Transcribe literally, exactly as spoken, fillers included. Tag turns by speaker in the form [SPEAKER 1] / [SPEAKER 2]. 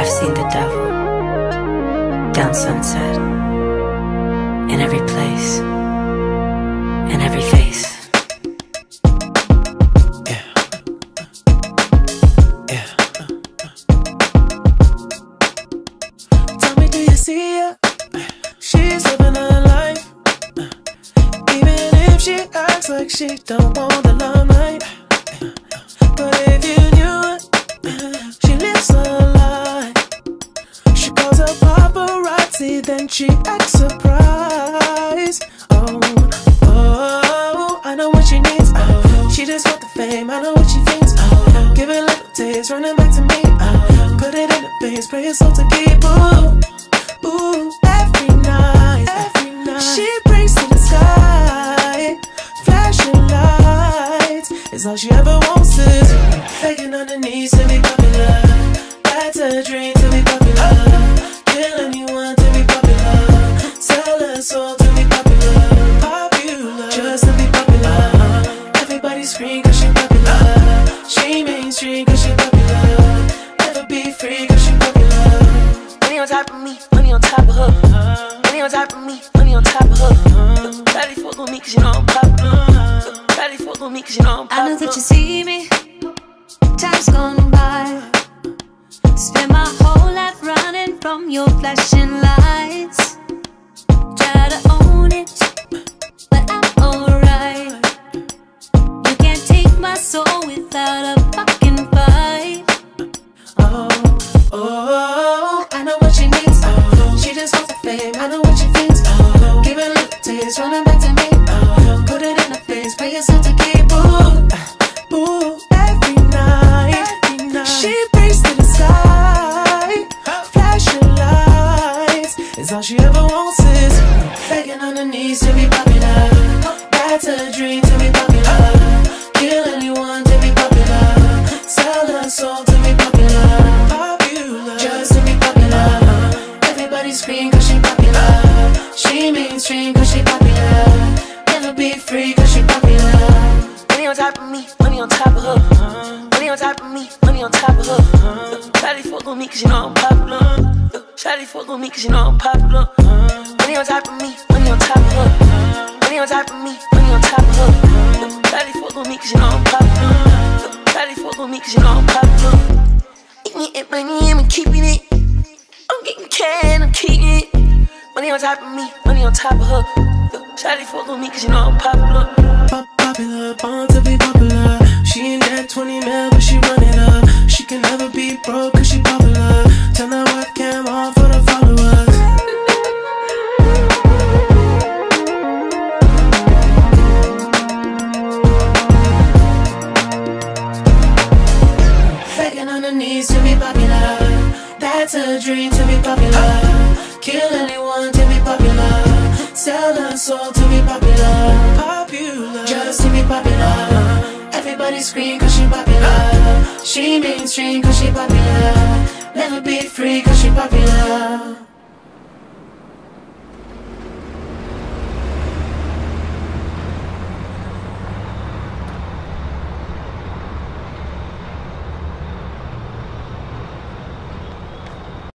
[SPEAKER 1] I've seen the devil down sunset, in every place, in every face.
[SPEAKER 2] Yeah. Yeah. Tell me, do you see her? She's living her life, even if she acts like she don't want the limelight. But if you knew it, she lives her life. She calls her paparazzi, then she acts surprised. Oh, oh, I know what she needs. Oh, she just want the fame, I know what she thinks. Oh, give it a little taste, running back to me. Oh, put it in the face, pray your soul to keep. Ooh, ooh, every night, every night she prays to the sky. Flashing lights is all she ever wants is begging on her knees to be popular. That's a dream, to be popular. Kill anyone to be popular. Sell her soul to be popular. Popular, just to be popular. Everybody scream cause she popular. She mainstream cause she popular. Never be free cause she popular. Money on top of me, money on top of her. Money on top of me, money on top of her. Daddy fuck on me cause you know I'm popular. Daddy fuck on me cause you know I'm popular.
[SPEAKER 3] I know that you see me, time's gone by. Spend my whole life running from your flashing lights. Try to own it, but I'm alright. You can't take my soul without a fucking fight.
[SPEAKER 2] Oh, oh, I know what she needs. Oh, she just wants the fame, I know what she thinks. Oh, give it a little taste, running back to me. Oh, put it in her face, pay yourself to keep. Ooh, ooh, every night, every night she prays to the sky. Flashing lights is all she ever wants is begging on her knees to be popular. That's a dream, to be popular. Kill anyone to be popular. Sell her soul to be popular. Popular, just to be popular. Everybody scream cause she popular. She mainstream cause she popular. Never be free cause she popular. Money on top of me, money on top of her. Money on top of me, money on top of her. Shawty fuck on me cause you know I'm popular. Shawty fuck on me cause you know I'm popular. Money on top of me, money on top of her. Money on top of me, money on top of her. Shawty fuck on me cause you know I'm popular. Shawty fuck on me cause you know I'm popular. Eating it, money, I'm keeping it. I'm getting cash, I'm keeping it. Money on top of me, money on top of her. Shawty fuck on me cause you know I'm popular. Pop popular, born to be popular. She ain't that twenty mil, but she run it up. She can never be broke cause she popular. Turn that webcam off for the followers. Begging on her knees to be popular. That's a dream, to be popular. Kill anyone to be popular. Sell her soul to be popular. Popular, just to be popular. Everybody scream cause she popular. She mainstream cause she popular. Never be free cause she popular.